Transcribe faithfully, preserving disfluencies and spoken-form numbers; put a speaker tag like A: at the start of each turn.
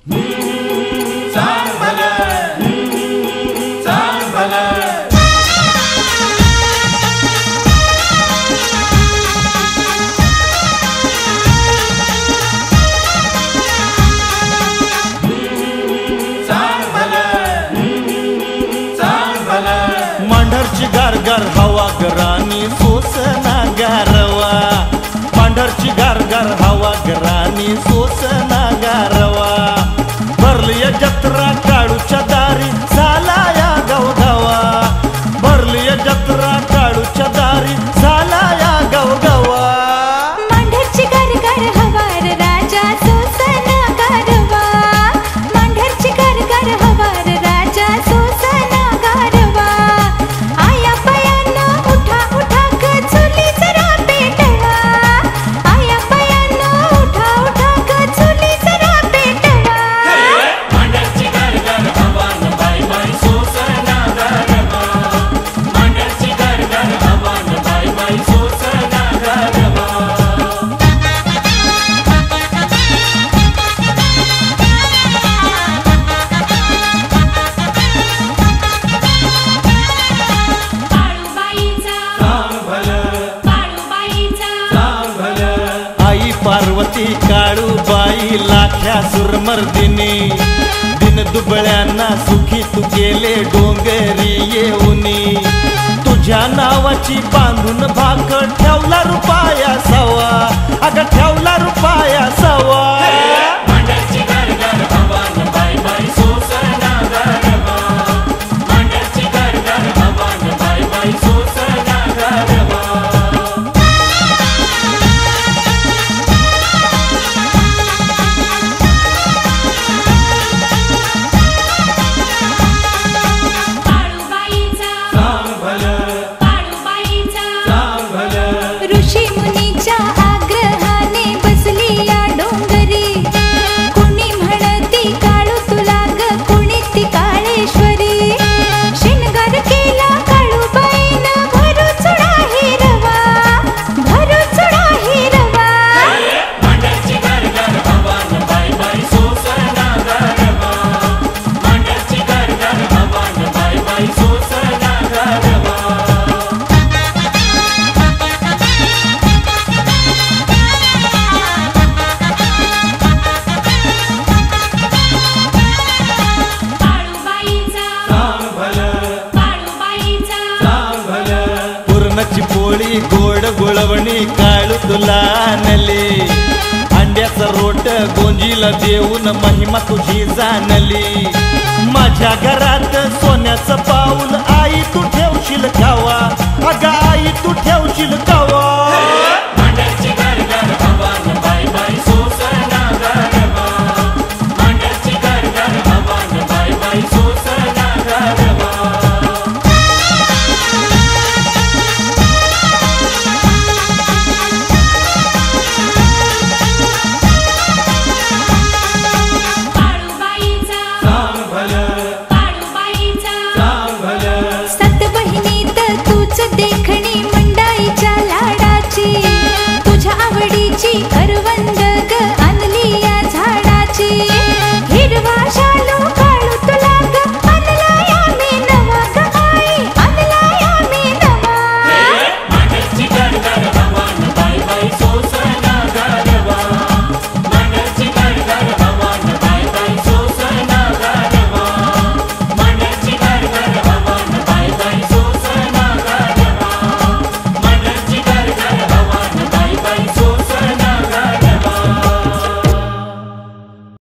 A: गारगार हवा गरानी सोसना गारवा, पांढरची गारगार हवा गरानी सोसना गारवा, भरलिया जत्रा काळूच्या दारी झाला या गवगवा, भरलिया जत्रा काळूच्या दारी झाला या गवगवा.
B: पांढरची गारगार हवा रे राजा सोसना गारवा, पांढरची गारगार हवा रे राजा सोसना गारवा. आया पयानो उठा उठा ग चुली जरा पेटवा, आया पयानो उठा उठा ग चुली जरा पेटवा.
C: पांढरची गारगार हवा न बाई बाई सोसना गारवा, पांढरची गारगार हवा न बाई बाई सोसना गारवा.
A: आई पार्वती काळूबाई लाख्या सुरमर्दिनी, दिन दुबळ्यांना सुखी तू केले डोंगरी येऊनी, तुझ्या नावाची बांधून भाकर ठेवला रुपया सवा, अगं ठेवला रुपया सवा.
C: पांढरची गारगार हवा न बाई बाई सोसना गारवा, पांढरची गारगार हवा न बाई बाई सोसना गारवा.
B: ऋषी मुनीच्या आग्रहाने बसली या डोंगरी, कुणी म्हणती काळू तुला ग कुणी ती काळेश्वरी. शिणगार केला काळूबाईनं भरू चुडा हिरवा, भरू चुडा हिरवा.
C: पांढरची गारगार हवा न बाई बाई सोसना गारवा, पांढरची गारगार हवा न बाई बाई सोसना गारवा.
A: पुरणाची पोळी गोड गुळवणी काळू तुला आणली, अंड्याचा रोट गोंजीला देऊन महिमा तुझी जाणली. माझ्या घरात सोन्याचं पाऊल आई तू ठेवशील खावा, अगं आई तू ठेवशील खावा.